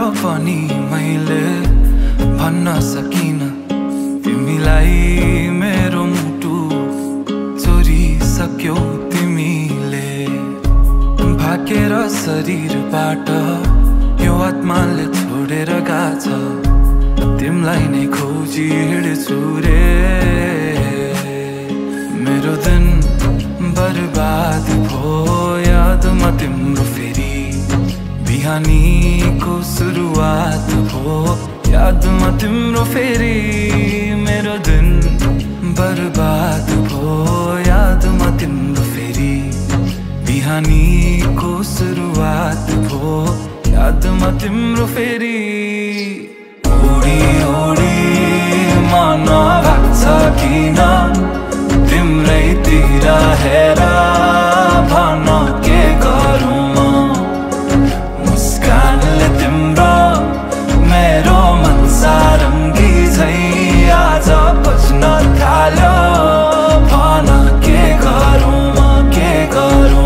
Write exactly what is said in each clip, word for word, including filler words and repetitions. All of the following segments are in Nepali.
पनि मैले भन्न सकिन तिमीलाई मेरो मुटु चोरिसक्यौ तिमीले भाकेर शरीरबाट यो आत्माले छोडेर गाछ तिमीलाई नै खोजी हिँड्छु रे मेरो दिन बर्बाद भो यादमा तिम्रो फेरि बिहानीको सुरुवात भो यादमा तिम्रो फेरि मेरो दिन बर्बाद भो यादमा तिम्रो फेरि बिहानीको सुरुवात भो यादमा तिम्रो फेरि ओडी ओडी मन भाग्छ किन तिम्रैतिर हेर भन के गरौँ म मुस्कानले तिम्रो मेरो मन सारङ्गी झै आज बज्न थाल्यो भन के गरौँ म के गरौँ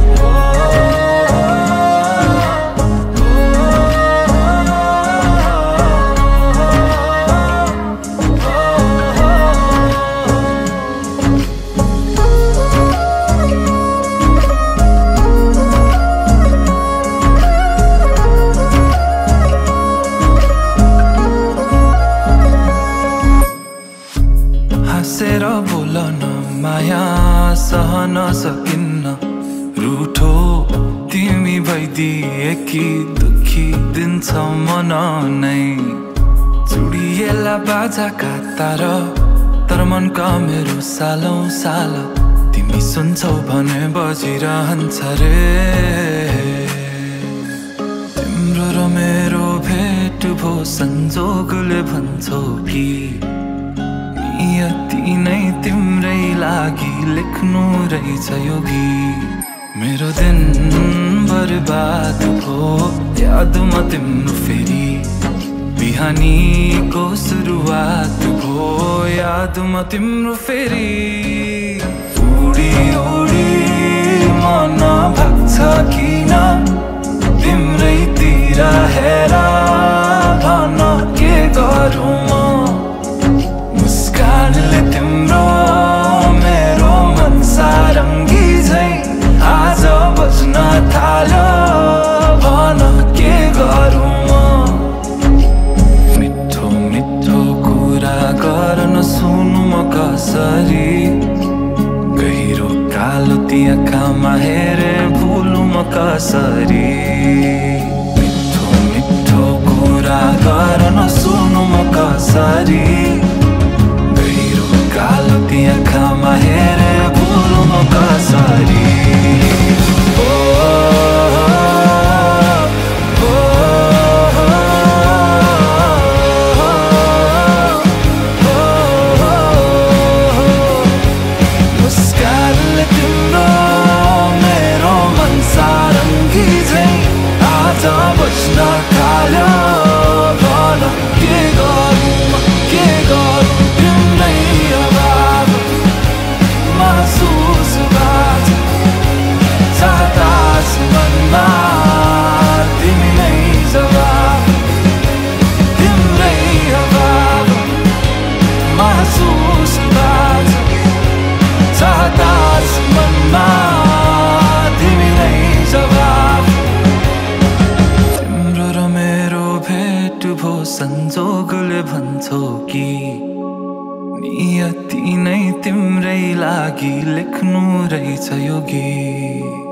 हाँसेर बोलन माया सहन सकिन्न रूठो तिमी भइदिए कि दुखी दिन्छ मन नै चुडिएला बाजाका तार तर मनका मेरो सालौं साल तिमी सुन्छौ भने बजिरहन्छ रे तिम्रो र मेरो भेट भो संजोगले भन्छौ कि यति नै तिम्रै लागि लेख्नु रहेछ यो गीत मेरो दिन बर्बाद भो यादमा तिम्रो फेरि बिहानीको सुरुवात भो यादमा तिम्रो फेरि उडी उडी मन भाग्छ किन तिम्रैतिर हेर भन के गरौँ म मुस्कानले तिम्रो मेरो मन सारङ्गी झै आज बज्न थाल्यो भन के गरौँ म मिठो मिठो कुरा गर्न सुनु म कसरी गहिरो कालो ती आँखामा हेरे भुलु म कसरी मिठो मिठो कुरा गर्न सुनु म कसरी कालो ती आँखामा हेरे भुलु म कसरी मुस्कानले तिम्रो मेरो मन सारङ्गी झै आज बज्न थाल्यो भन के गरौँ म के गरौँ तिम्रै महसुस बाज चाहतास मनमा तिमी नै जवाब तिम्रै अभाव महसुस बाज चाहतास मनमा तिमी नै जवाब तिम्रो र मेरो भेट भो संजोगले भन्छौ कि नियति नै तिम्रै लागि लेख्नु रहेछ यो गीत।